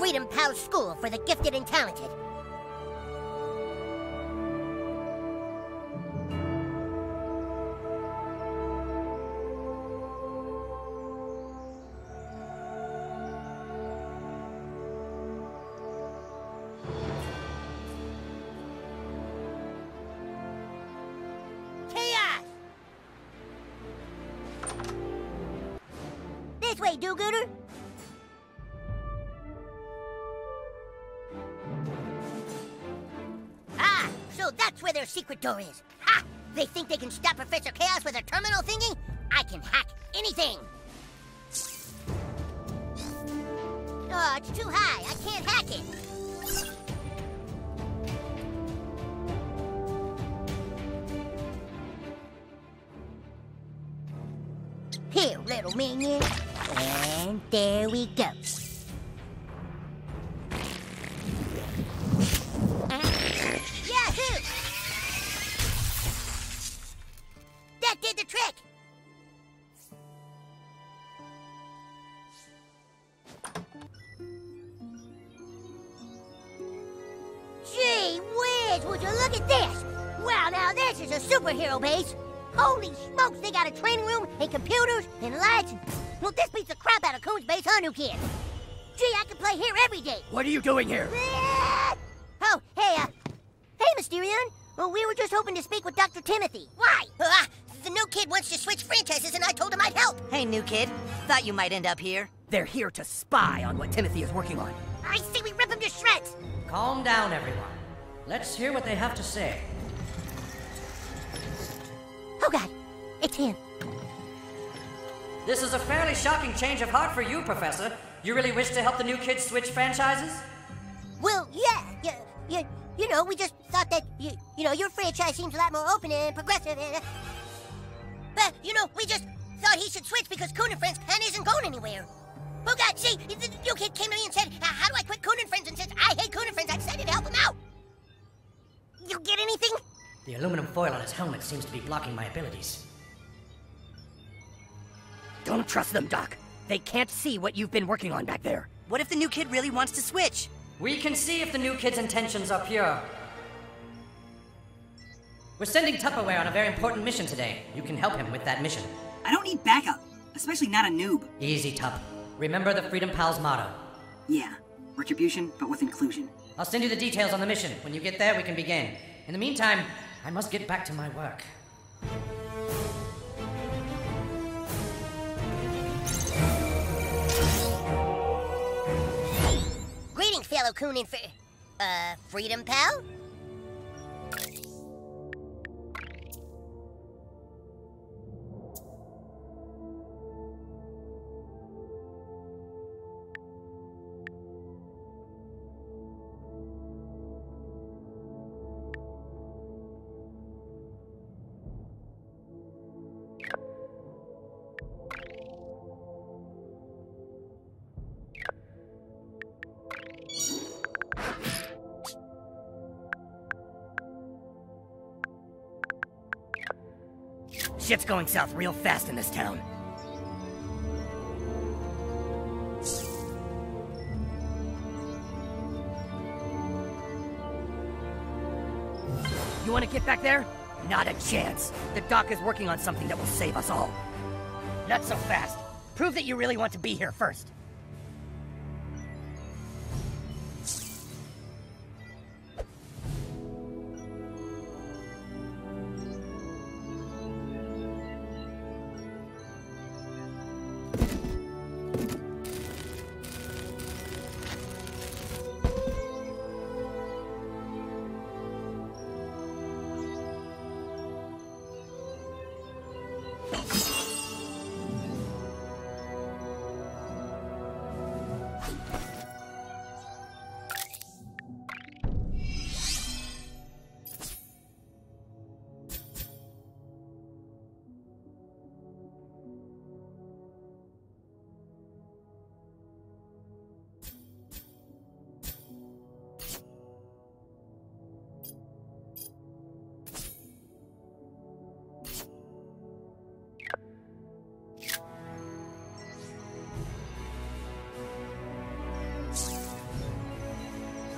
Freedom Pals School for the Gifted and Talented. This way, do-gooder. Ah, so that's where their secret door is. Ha! They think they can stop Professor Chaos with a terminal thingy? I can hack anything. Oh, it's too high. I can't hack it. Here, little minion. And there we go. Yahoo! That did the trick! Gee whiz, would you look at this? Wow, now this is a superhero base. Holy smokes, they got a training room and computers and lights. Well, this beats the crap out of Coon's base, huh, new kid? Gee, I could play here every day. What are you doing here? Oh, hey, hey, Mysterion. Well, we were just hoping to speak with Dr. Timothy. Why? The new kid wants to switch franchises, and I told him I'd help. Hey, new kid. Thought you might end up here. They're here to spy on what Timothy is working on. I say we rip him to shreds. Calm down, everyone. Let's hear what they have to say. Oh, God. It's him. This is a fairly shocking change of heart for you, Professor. You really wish to help the new kids switch franchises? Well, yeah. You know, we just thought that, you know, your franchise seems a lot more open and progressive. But, you know, we just thought he should switch because Coon and Friends isn't going anywhere. Oh, God, see, the new kid came to me and said, how do I quit Coon and Friends? And since I hate Coon and Friends, I decided to help him out. You get anything? The aluminum foil on his helmet seems to be blocking my abilities. Don't trust them, Doc. They can't see what you've been working on back there. What if the new kid really wants to switch? We can see if the new kid's intentions are pure. We're sending Tupperware on a very important mission today. You can help him with that mission. I don't need backup, especially not a noob. Easy, Tup. Remember the Freedom Pals motto. Yeah, retribution, but with inclusion. I'll send you the details on the mission. When you get there, we can begin. In the meantime, I must get back to my work. Greetings, fellow Coon and Freedom Pal? Shit's going south real fast in this town. You want to get back there? Not a chance. The Doc is working on something that will save us all. Not so fast. Prove that you really want to be here first.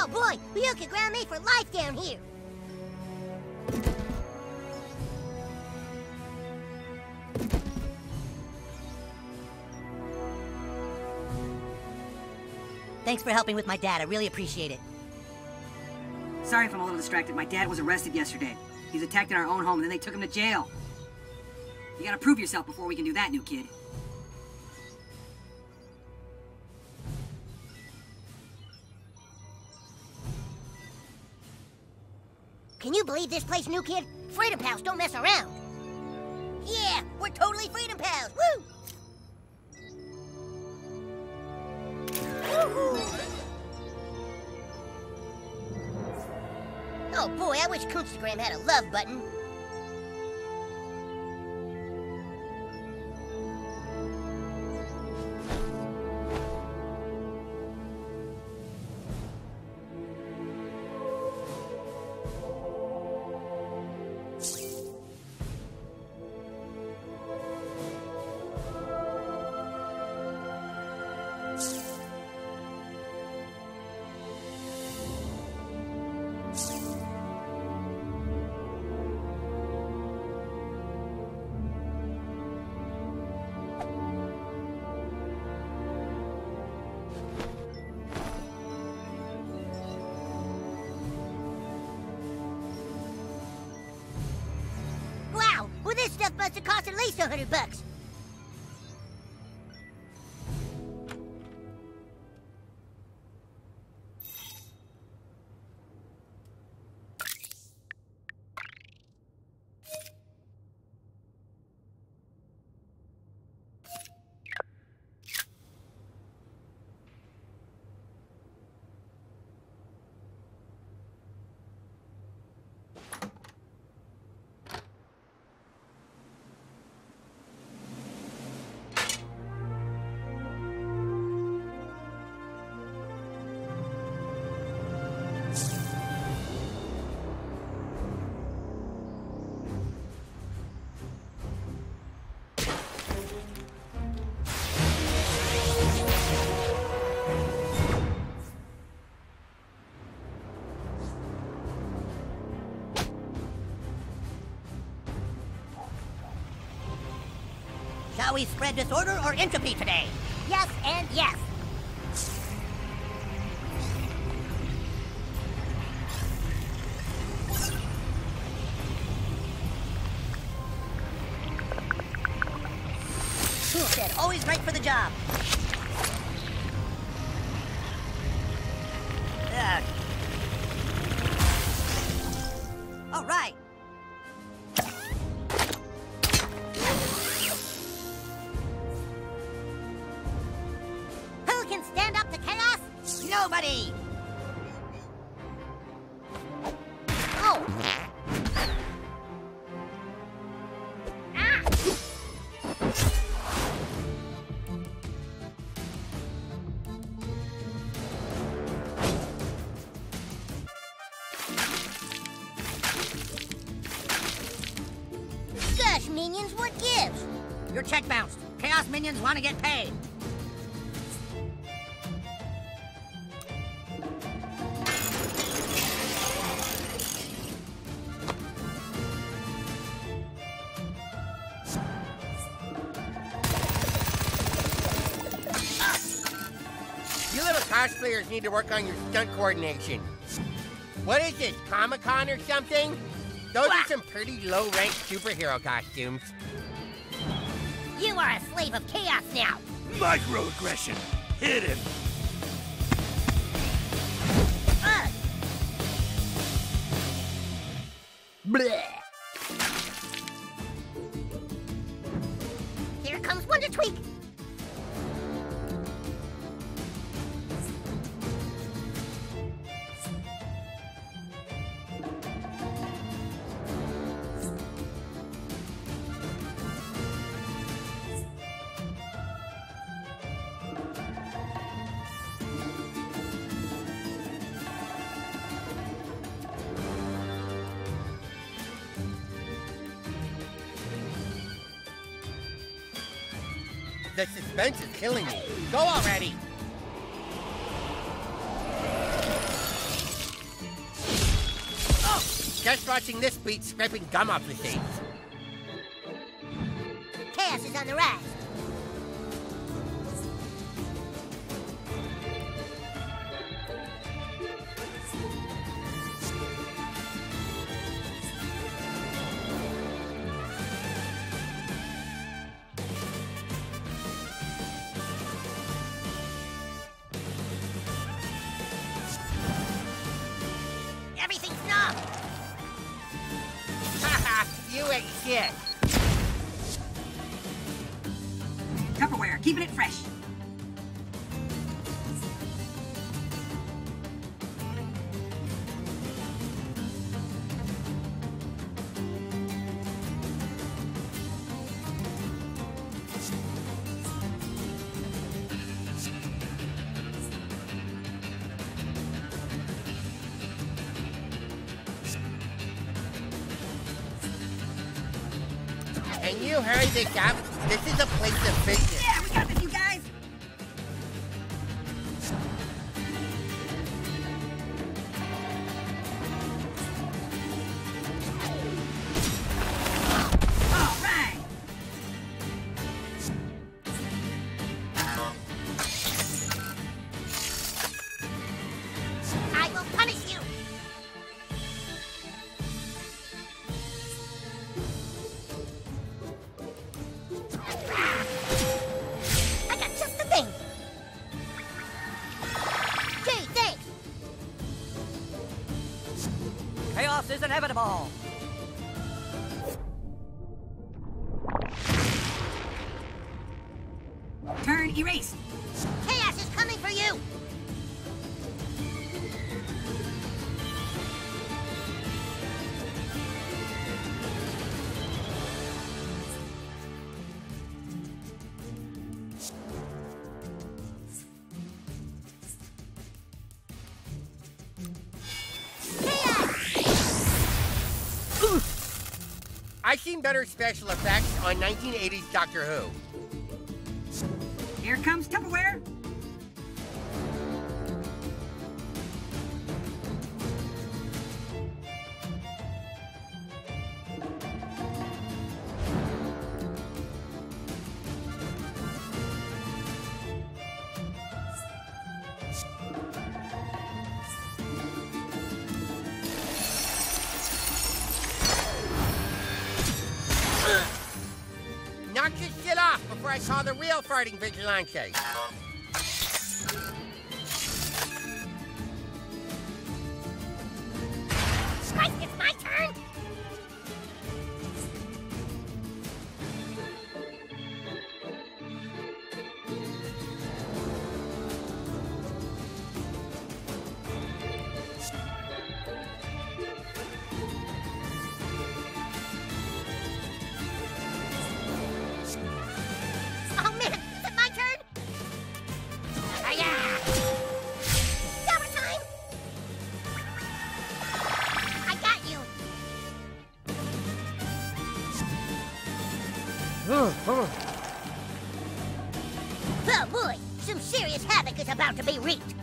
Oh boy, well, you could ground me for life down here. Thanks for helping with my dad. I really appreciate it. Sorry if I'm a little distracted. My dad was arrested yesterday. He was attacked in our own home, and then they took him to jail. You gotta prove yourself before we can do that, new kid. Can you believe this place, new kid? Freedom Pals don't mess around. Yeah, we're totally Freedom Pals. Woo! Oh boy, I wish Coonstagram had a love button. Well, this stuff must have cost at least $100. Shall we spread disorder or entropy today? Yes and yes. Who said always right for the job? All right. Who can stand up to chaos? Nobody. Oh. Ah. Gosh, minions, what gives? Your check bounced. Chaos minions want to get paid. You little cosplayers need to work on your stunt coordination. What is this, Comic-Con or something? Those are some pretty low-ranked superhero costumes. You are a slave of chaos now. Microaggression. Hit him. Blech. Here comes Wonder Tweak. The suspense is killing me. Go already! watching this beat scraping gum off the seats. Chaos is on the rise. Everything's knobbed. Haha, you ain't shit. Tupperware, keeping it fresh. Can you hurry this up? This is a place of business. Yeah, we got this, you guys. All right. I will punish you. I got just the thing. Gee, thanks. Chaos is inevitable. Turn erase. Chaos is coming for you. I've seen better special effects on 1980s Doctor Who. Here comes Tupperware. Knock this shit off before I call the real farting vigilante. Christ, it's my turn. Oh man, is it my turn? Hiya! Double time! I got you! Oh boy, some serious havoc is about to be wreaked.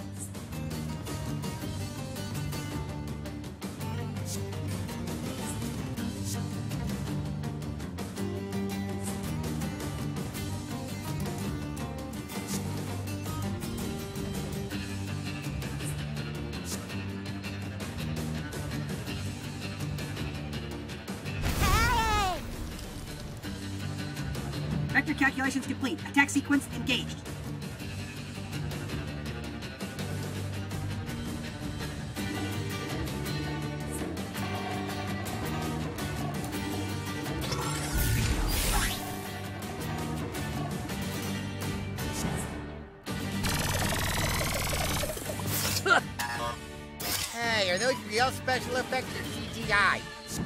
Hey! Vector calculations complete. Attack sequence engaged. Hey, are those real special effects or CGI?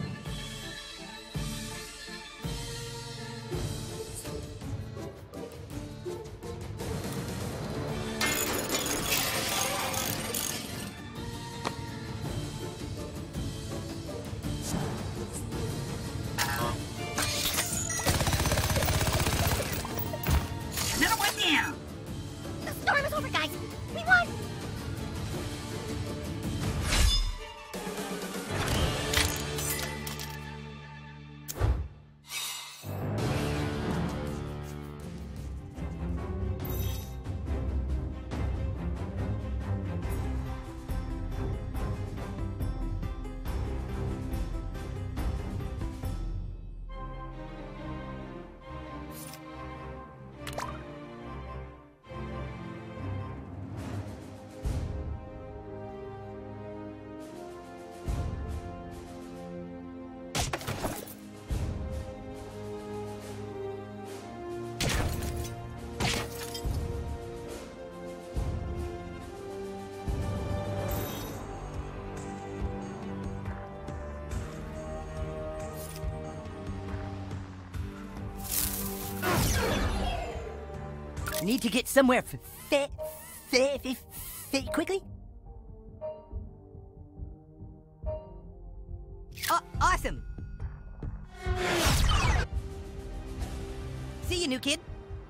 Another one down. The storm is over, guys! We won! need to get somewhere quickly? Awesome! See you, new kid.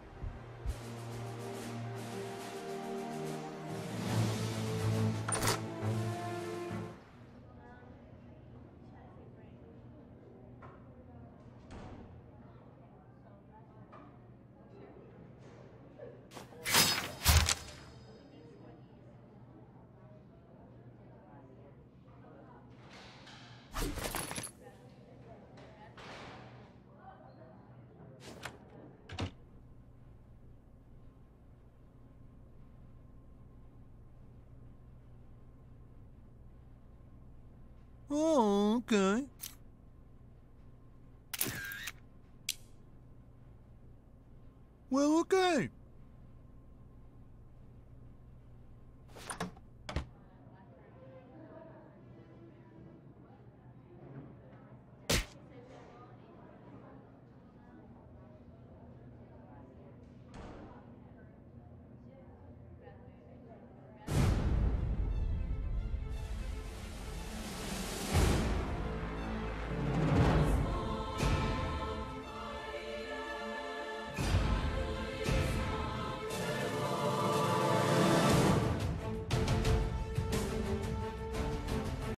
Oh, okay. Well, okay.